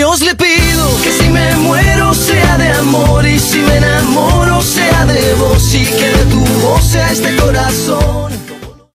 Dios le pido que si me muero sea de amor, y si me enamoro sea de vos, y que de tu voz sea este corazón.